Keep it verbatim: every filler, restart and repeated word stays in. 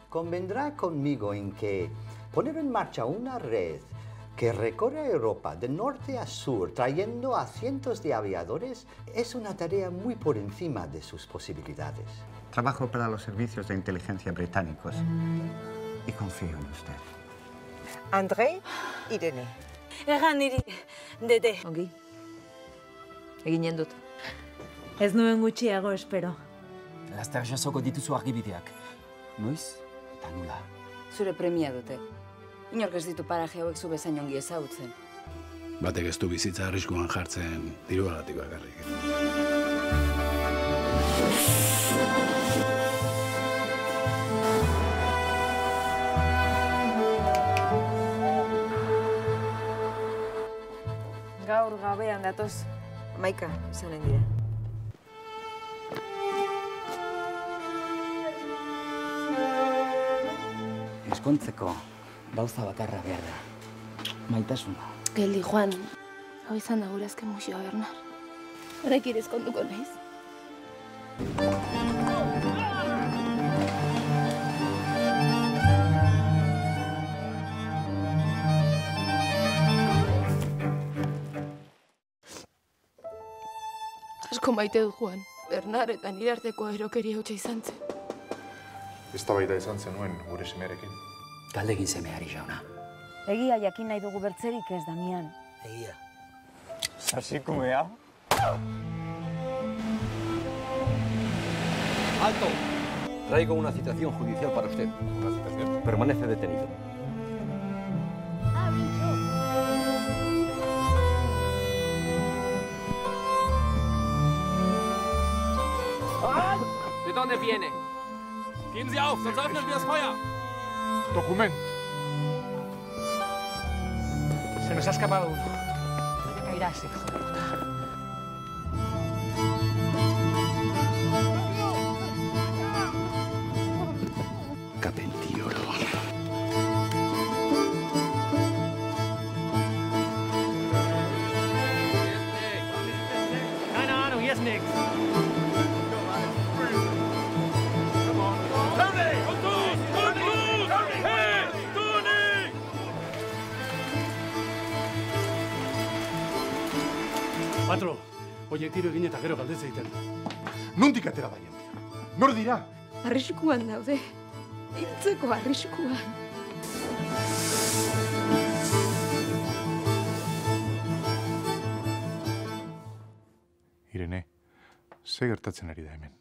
convendrá conmigo en que poner en marcha una red que recorre Europa de norte a sur, trayendo a cientos de aviadores, es una tarea muy por encima de sus posibilidades. Trabajo para los servicios de inteligencia británicos y confío en usted. Andrei, Irene. Egan niri, dede. Ongi. Eginen dut. Ez nuen gutxiago, espero. Laster jasoko dituzu argibideak. Noiz eta nula. Zure premia dute. Inork ez ditu paraje hauek zu bezain ongi ezagutzen. Batek ez du bizitza arriskuan jartzen diruagatik bakarrik. Gaur gabean datoz. Maika, izanen dira. Eskontzeko gauza bakarra behar da. Maitasuna. Geldi, Juan. Hau izan da gure azken musioa, Bernard. Horrek ere ezkonduko naiz. Asko maite dut, Juan. Bernard eta nire arteko erokeria hutsa izan zen. Eztabaida izan zenuen gure semearekin. Galdegin semeari, jauna. Egia jakin nahi dugu bertzerik ez, Damian. Egia. Sasikumea. ¡Alto! Traigo una citación judicial para usted. ¿Una citación? Permanece detenido. ¿De dónde viene? Geben Sie auf, sonst öffnen wir das Feuer. Document. Se nos ha escapado uno. ¿Dónde caerás, hijo de puta? Capentioro. Keine Ahnung, hier ist nichts. Patro, oiek tiro egin eta gero galdez egiten. Nondik atera da jendia? Nor dira? Arriskuan daude. Hiltzeko arriskuan. Irene, ze gertatzen ari da hemen?